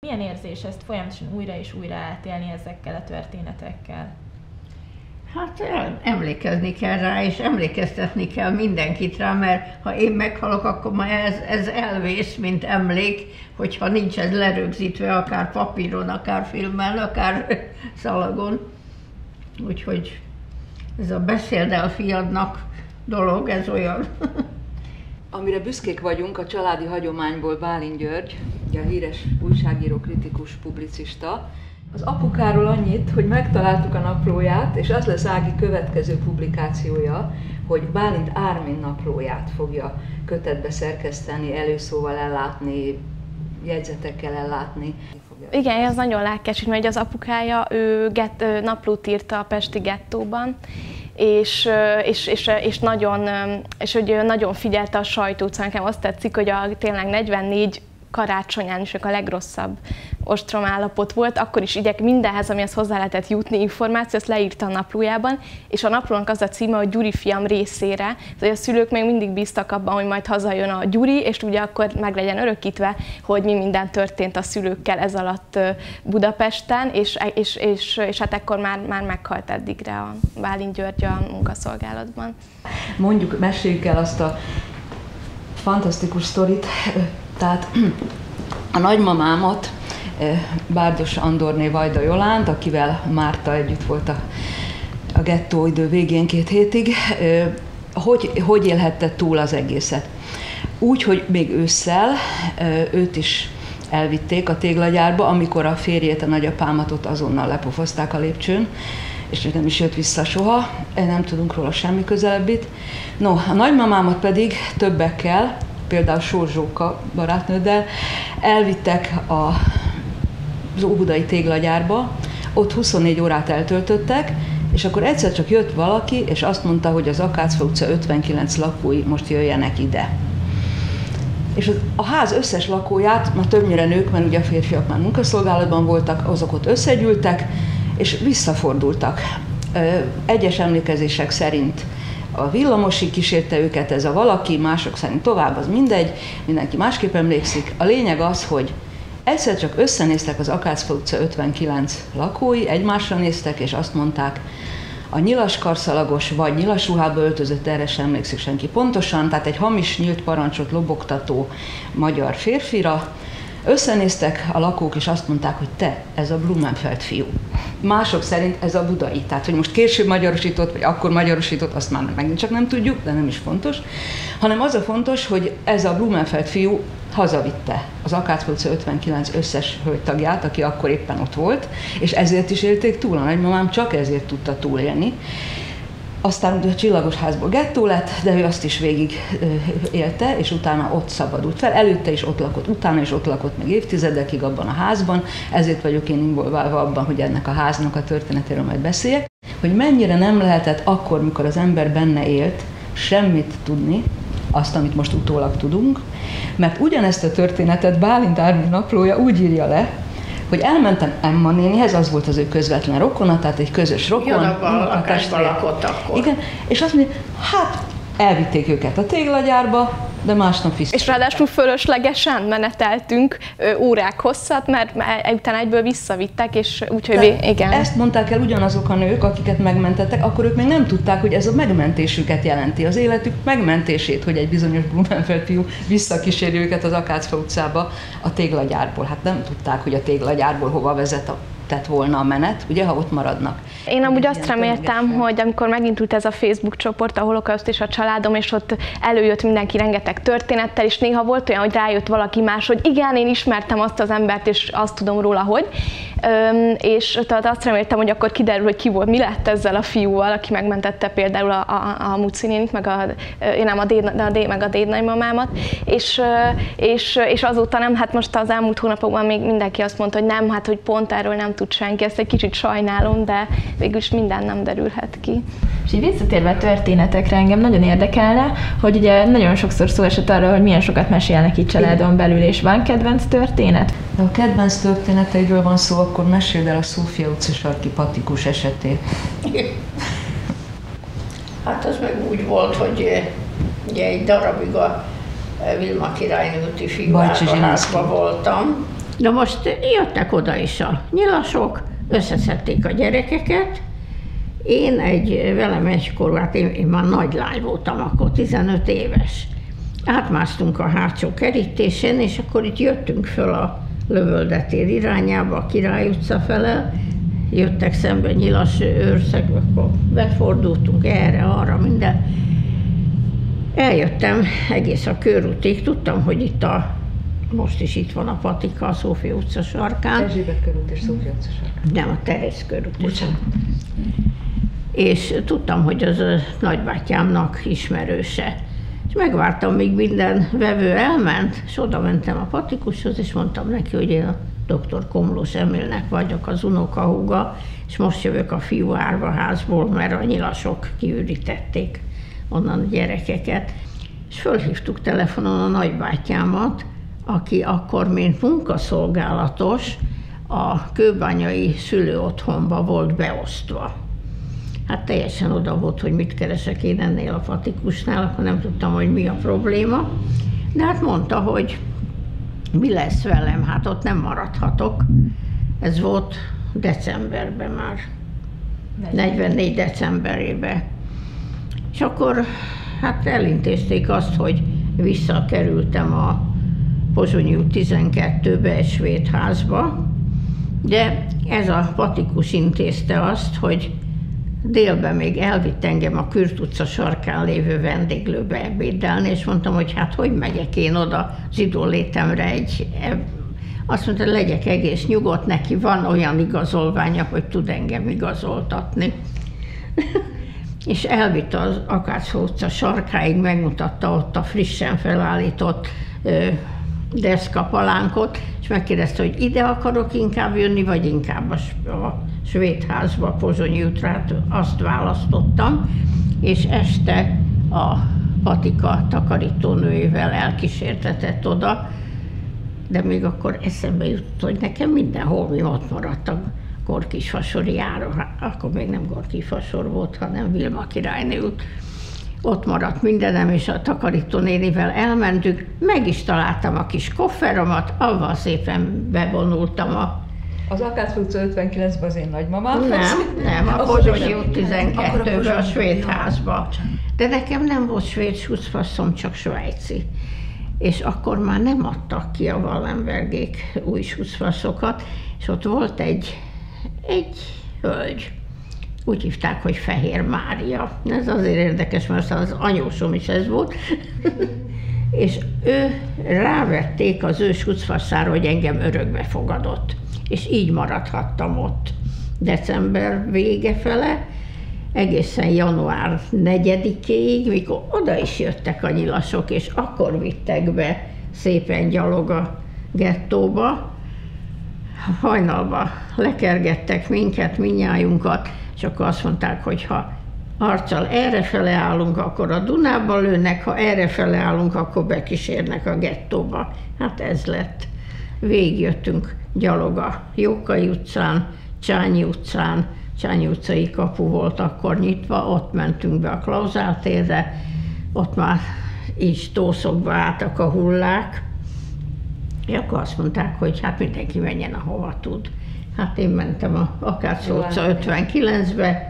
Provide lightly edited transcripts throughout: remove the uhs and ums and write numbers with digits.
Milyen érzés ezt folyamatosan újra és újra átélni ezekkel a történetekkel? Hát emlékezni kell rá, és emlékeztetni kell mindenkit rá, mert ha én meghalok, akkor már ez elvész, mint emlék, hogyha nincs ez lerögzítve, akár papíron, akár filmen, akár szalagon. Úgyhogy ez a beszéld el fiadnak dolog, ez olyan. Amire büszkék vagyunk, a családi hagyományból Bálint György, a híres újságíró, kritikus, publicista. Az apukáról annyit, hogy megtaláltuk a naplóját, és az lesz Ági következő publikációja, hogy Bálint Ármin naplóját fogja kötetbe szerkeszteni, előszóval ellátni, jegyzetekkel ellátni. Igen, ez nagyon lelkes, mert az apukája, ő naplót írta a pesti gettóban, és hogy nagyon figyelte a sajtót, szóval nekem azt tetszik, hogy tényleg 44 karácsonyán is a legrosszabb ostromállapot volt, akkor is mindenhez, amihez hozzá lehetett jutni információ, azt leírta a naplójában, és a naplónak az a címe, hogy Gyuri fiam részére, hogy a szülők még mindig bíztak abban, hogy majd hazajön a Gyuri, és ugye akkor meg legyen örökítve, hogy mi minden történt a szülőkkel ez alatt Budapesten, és hát ekkor már meghalt eddigre a Bálint György a munkaszolgálatban. Mondjuk, meséljük el azt a fantasztikus sztorit, tehát a nagymamámat, Bárdos Andorné Vajda Jolánt, akivel Márta együtt volt a gettó idő végén 2 hétig, hogy élhette túl az egészet? Úgy, hogy még ősszel őt is elvitték a téglagyárba, amikor a férjét, a nagyapámat ott azonnal lepofozták a lépcsőn, és nem is jött vissza soha, nem tudunk róla semmi közelebbit. No, a nagymamámat pedig többekkel, például Sorzsóka barátnőddel elvittek az óbudai téglagyárba, ott 24 órát eltöltöttek, és akkor egyszer csak jött valaki, és azt mondta, hogy az Akácfalva utca 59 lakói most jöjjenek ide. És a ház összes lakóját, már többnyire nők, mert ugye a férfiak már munkaszolgálatban voltak, azok ott összegyűltek, és visszafordultak. Egyes emlékezések szerint a villamosig kísérte őket ez a valaki, mások szerint tovább, az mindegy, mindenki másképp emlékszik. A lényeg az, hogy egyszer csak összenéztek az Akácfalva utca 59 lakói, egymásra néztek, és azt mondták, a nyilaskarszalagos vagy nyilasruhába öltözött, erre sem emlékszik senki pontosan, tehát egy hamis nyílt parancsot lobogtató magyar férfira, összenéztek a lakók, és azt mondták, hogy te, ez a Blumenfeld fiú. Mások szerint ez a budai. Tehát, hogy most később magyarosított, vagy akkor magyarosított, azt már megint csak nem tudjuk, de nem is fontos. Hanem az a fontos, hogy ez a Blumenfeld fiú hazavitte az Akácfalva utca 59 összes hölgytagját, aki akkor éppen ott volt, és ezért is élték túl. A nagymamám csak ezért tudta túlélni. Aztán ugye a Csillagosházból gettó lett, de ő azt is végig élte, és utána ott szabadult fel. Előtte is ott lakott, utána is ott lakott még évtizedekig abban a házban, ezért vagyok én involválva abban, hogy ennek a háznak a történetéről majd beszéljek, hogy mennyire nem lehetett akkor, mikor az ember benne élt, semmit tudni, azt, amit most utólag tudunk, mert ugyanezt a történetet Bálint Ármin naplója úgy írja le, hogy elmentem Emma nénihez, az volt az ő közvetlen rokona, tehát egy közös rokon. A testvér lakott akkor. Igen, és azt mondja, hát elvitték őket a téglagyárba, de másnap vissza. És ráadásul fölöslegesen meneteltünk órák hosszat, mert utána egyből visszavittek, és úgyhogy igen. Ezt mondták el ugyanazok a nők, akiket megmentettek, akkor ők még nem tudták, hogy ez a megmentésüket jelenti, az életük megmentését, hogy egy bizonyos Blumenfeld fiú visszakíséri őket az Akácfalva utcába a téglagyárból. Hát nem tudták, hogy a téglagyárból hova vezetett volna a menet, ugye, ha ott maradnak. Én amúgy azt reméltem, hogy amikor megindult ez a Facebook csoport, a Holokauszt és a családom, és ott előjött mindenki rengeteg történettel, és néha volt olyan, hogy rájött valaki más, hogy igen, én ismertem azt az embert, és azt tudom róla, hogy. És tehát azt reméltem, hogy akkor kiderül, hogy ki volt, mi lett ezzel a fiúval, aki megmentette például a Muci nénit, meg a dédnagymamámat, és azóta nem, hát most az elmúlt hónapokban még mindenki azt mondta, hogy nem, hát hogy pont erről nem tud senki, ezt egy kicsit sajnálom, de végülis minden nem derülhet ki. És így visszatérve a történetekre, engem nagyon érdekelne, hogy ugye nagyon sokszor szó esett arra, hogy milyen sokat mesélnek itt családon belül, és van kedvenc történet? De ha kedvenc történeteidről van szó, akkor meséld el a Szófia utca sarki patikus esetét. Hát az meg úgy volt, hogy ugye egy darabig a Vilma királynőti fiúházban voltam, Na most jöttek oda is a nyilasok, összeszedték a gyerekeket. Én velem egykorú, hát én már nagy lány voltam akkor, 15 éves. Átmásztunk a hátsó kerítésen, és akkor itt jöttünk föl a Lövöldetér irányába, a Király utca fele. Jöttek szembe nyilas őrszeg, akkor befordultunk erre-arra, minden. Eljöttem egész a körútig, tudtam, hogy itt most is itt van a patika, a Szófia utca sarkán. Erzsébet körút és Szófia utca sarkán. Nem, a Terész körút. És tudtam, hogy az a nagybátyámnak ismerőse. És megvártam, míg minden vevő elment, és oda mentem a patikushoz, és mondtam neki, hogy én a dr. Komlós Emilnek vagyok, az unokahúga, és most jövök a fiú árvaházból, mert a nyilasok kiürítették onnan a gyerekeket. És fölhívtuk telefonon a nagybátyámat, aki akkor, mint munkaszolgálatos, a kőbányai szülőotthonba volt beosztva. Hát teljesen oda volt, hogy mit keresek én ennél a patikusnál, akkor nem tudtam, hogy mi a probléma. De hát mondta, hogy mi lesz velem, hát ott nem maradhatok. Ez volt decemberben már, 44 decemberében. És akkor hát elintézték azt, hogy visszakerültem a Pozsonyi út 12-be egy svéd házba, de ez a patikus intézte azt, hogy délben még elvitt engem a Kürt utca sarkán lévő vendéglőbe ebédelni, és mondtam, hogy hát hogy megyek én oda zsidó létemre azt mondta, legyek egész nyugodt, neki van olyan igazolványa, hogy tud engem igazoltatni. És elvitt az Akácfa utca sarkáig, megmutatta ott a frissen felállított deszkapalánkot, és megkérdezte, hogy ide akarok inkább jönni, vagy inkább a svéd házba, a Pozsonyi útra, azt választottam, és este a patika takarítónőjével elkísértetett oda, de még akkor eszembe jutott, hogy nekem minden holmim ott maradt a Gorkisfasori jára, akkor még nem Gorkisfasor volt, hanem Vilma királynő út. Ott maradt mindenem, és a takarítónénivel elmentünk, meg is találtam a kis kofferomat, avval szépen bevonultam Az Akácfa utca 59-ben az én nagymamámhoz? Nem, a Pozsonyi út 12-ben a svéd házba. De nekem nem volt svéd schutzpasszom, csak svájci. És akkor már nem adtak ki a Wallenbergék új schutzpasszokat, és ott volt egy hölgy. Úgy hívták, hogy Fehér Mária. Ez azért érdekes, mert az anyósom is ez volt. És ő rávették az ő schutzpasszára, hogy engem örökbe fogadott. És így maradhattam ott december vége fele, egészen január 4-éig, mikor oda is jöttek a nyilasok, és akkor vittek be szépen gyalog a gettóba. Hajnalba lekergettek minket, mindnyájunkat, és akkor azt mondták, hogy ha arccal errefele állunk, akkor a Dunába lőnek, ha errefele állunk, akkor bekísérnek a gettóba. Hát ez lett. Végigjöttünk gyalog a Jókai utcán, Csányi utcán, Csányi utcai kapu volt akkor nyitva, ott mentünk be a Klauzál térre, ott már így tószokba álltak a hullák, és akkor azt mondták, hogy hát mindenki menjen, ahova tud. Hát én mentem a Akácfa utca 59-be,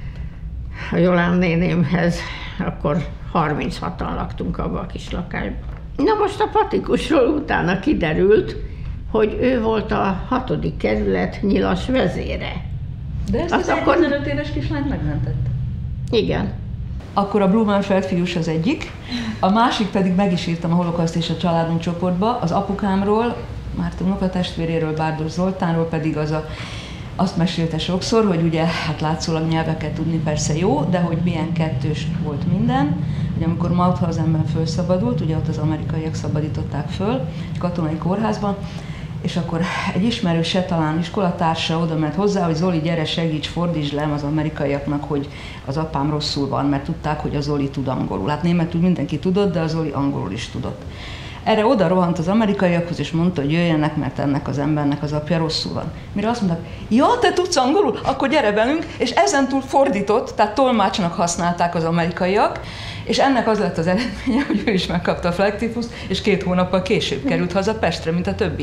a Jolán nénémhez, akkor 36-an laktunk abba a kis lakásban. Na most a patikusról utána kiderült, hogy ő volt a 6. kerület nyilas vezére. De ezt az akkor 15 éves kislányt megmentette? Igen. Akkor a Blumenfeld fiús az egyik, a másik pedig meg is írtam a Holokauszt és a családunk csoportba, az apukámról, Márta unokatestvéréről, Bárdos Zoltánról pedig azt mesélte sokszor, hogy ugye hát látszólag nyelveket tudni persze jó, de hogy milyen kettős volt minden, hogy amikor Mauthausenben felszabadult, ugye ott az amerikaiak szabadították föl, egy katonai kórházban, és akkor egy ismerőse, talán iskolatársa oda ment hozzá, hogy Zoli, gyere, segíts, fordítsd le az amerikaiaknak, hogy az apám rosszul van, mert tudták, hogy a Zoli tud angolul. Hát németül mindenki tudott, de a Zoli angolul is tudott. Erre oda rohant az amerikaiakhoz, és mondta, hogy jöjjenek, mert ennek az embernek az apja rosszul van. Mire azt mondták, ja, te tudsz angolul? Akkor gyere velünk, és ezentúl fordított, tehát tolmácsnak használták az amerikaiak, és ennek az lett az eredménye, hogy ő is megkapta a flektívuszt, és 2 hónappal később került haza Pestre, mint a többiek.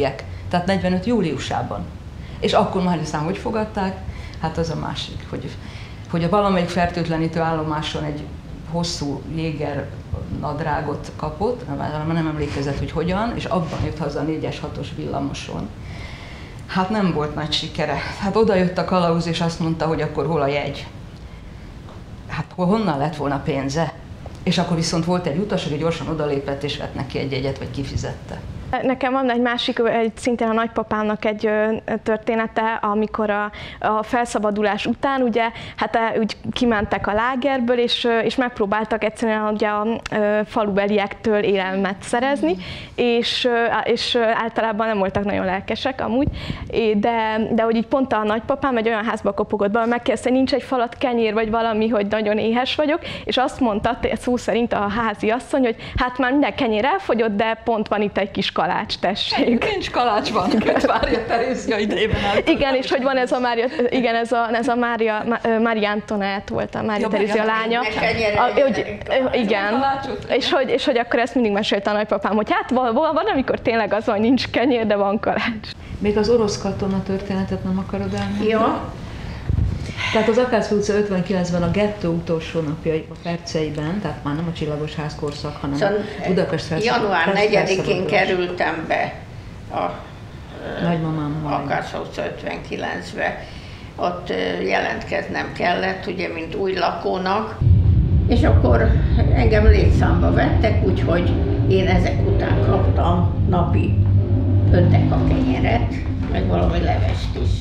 Tehát 45 júliusában. És akkor már aztán hogy fogadták? Hát az a másik, hogy a valamelyik fertőtlenítő állomáson egy hosszú jéger nadrágot kapott, nem emlékezett, hogy hogyan, és abban jött haza a 4-es, 6-os villamoson. Hát nem volt nagy sikere. Hát oda jött a kalauz, és azt mondta, hogy akkor hol a jegy. Hát honnan lett volna pénze? És akkor viszont volt egy utas, aki gyorsan odalépett, és vett neki egy jegyet, vagy kifizette. Nekem van egy másik, szintén a nagypapámnak egy története, amikor a felszabadulás után ugye, hát úgy kimentek a lágerből, és megpróbáltak egyszerűen ugye a falubeliektől élelmet szerezni, és általában nem voltak nagyon lelkesek amúgy, de hogy így pont a nagypapám egy olyan házba kopogott be, megkérdezte, hogy nincs egy falat kenyér, vagy valami, hogy nagyon éhes vagyok, és azt mondta szó szerint a házi asszony, hogy hát már minden kenyér elfogyott, de pont van itt egy kis kalács, tessék. Nincs kalács, van, Mária Terézia idejében eltört. Igen, és hogy van ez a Mária, igen, ez a Mária Antoinette volt a Mária Terézia lánya. Igen, és hogy akkor ezt mindig mesélte a nagypapám, hogy hát van, amikor tényleg az van, nincs kenyér, de van kalács. Még az orosz katona történetet nem akarod elmondani? Jó. Tehát az Akácfő utca 59-ben a gettó utolsó napjai a perceiben, tehát már nem a Csillagos Ház korszak, hanem szóval Budapest január 4-én kerültem be a Nagymamámmal. Akácfő utca 59-be. Ott jelentkeznem kellett, ugye, mint új lakónak, és akkor engem létszámba vettek, úgyhogy én ezek után kaptam napi 5 deka kenyeret, meg valami levest is.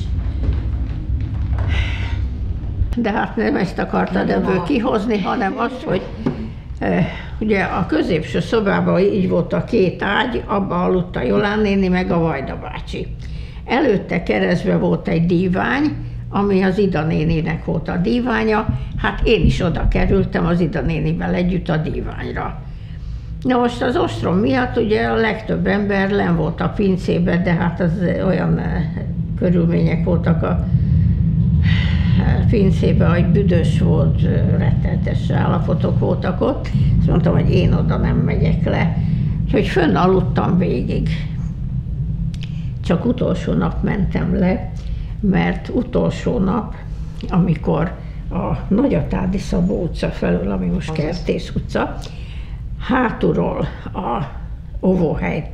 De hát nem ezt akartad ebből kihozni, hanem azt, hogy ugye a középső szobában így volt a 2 ágy, abban aludt a Jolán néni, meg a Vajda bácsi. Előtte keresztbe volt egy dívány, ami az Ida néninek volt a díványa, hát én is oda kerültem az Ida nénivel együtt a díványra. Na most az ostrom miatt ugye a legtöbb ember len volt a pincében, de hát az olyan körülmények voltak a pincében, hogy büdös volt, rettenetes állapotok voltak ott, és mondtam, hogy én oda nem megyek le. Úgyhogy fönn aludtam végig. Csak utolsó nap mentem le, mert utolsó nap, amikor a Nagyatádi Szabó utca felől, ami most Kertész utca, hátulról a óvóhely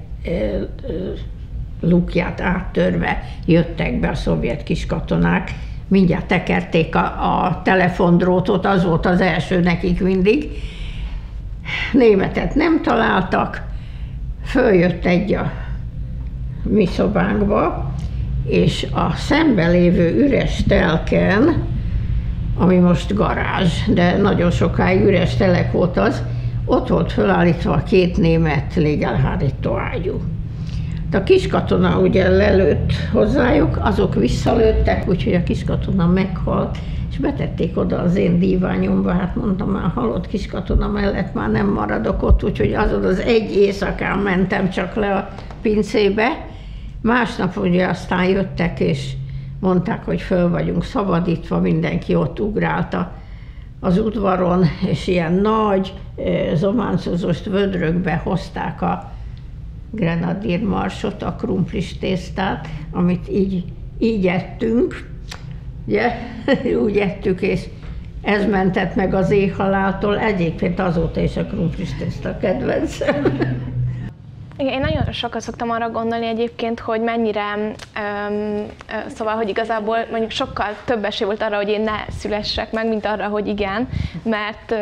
lukját áttörve jöttek be a szovjet kiskatonák, mindjárt tekerték a telefondrótot, az volt az első nekik mindig. Németet nem találtak, följött egy a mi szobánkba, és a szembe lévő üres telken, ami most garázs, de nagyon sokáig üres telek volt az, ott volt felállítva 2 német légelhárító ágyú. A kiskatona ugye lelőtt hozzájuk, azok visszalőttek, úgyhogy a kiskatona meghalt, és betették oda az én díványomba, hát mondtam, már halott kiskatona mellett már nem maradok ott, úgyhogy azon az egy éjszakán mentem csak le a pincébe. Másnap ugye aztán jöttek, és mondták, hogy föl vagyunk szabadítva, mindenki ott ugrált az udvaron, és ilyen nagy zománcozós vödrökbe hozták a grenadírmarsot, a krumplis tésztát, amit így ettünk, ugye? Úgy ettük, és ez mentett meg az éhhaláltól, egyébként azóta is a krumplis tészta kedvencem. Én nagyon sokat szoktam arra gondolni egyébként, hogy mennyire, szóval, hogy igazából mondjuk sokkal több esély volt arra, hogy én ne szülessek meg, mint arra, hogy igen, mert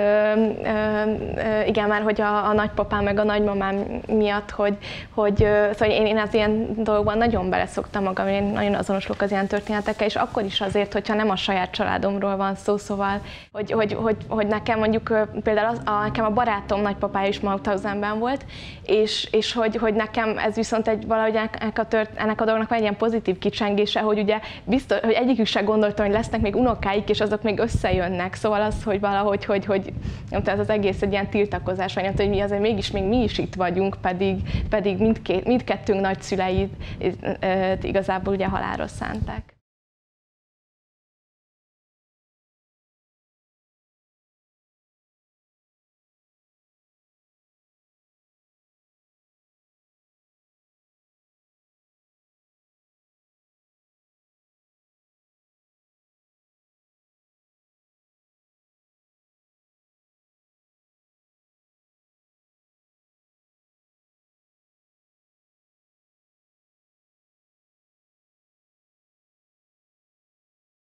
igen, már hogy a nagypapám meg a nagymamám miatt, hogy szóval én az ilyen dolgokban nagyon beleszoktam magam, én nagyon azonosulok az ilyen történetekkel, és akkor is azért, hogyha nem a saját családomról van szó, szóval, hogy nekem mondjuk például nekem a barátom nagypapája is Mauthausenben volt, és hogy nekem ez viszont valahogy ennek a dolognak van egy ilyen pozitív kicsengése, hogy ugye biztos, hogy egyikük se gondolta, hogy lesznek még unokáik, és azok még összejönnek. Szóval az, hogy valahogy, hogy ez az egész egy ilyen tiltakozás, vagy hogy mi azért mégis még mi is itt vagyunk, pedig mindkettőnk nagyszüleit igazából ugye halálra szánták.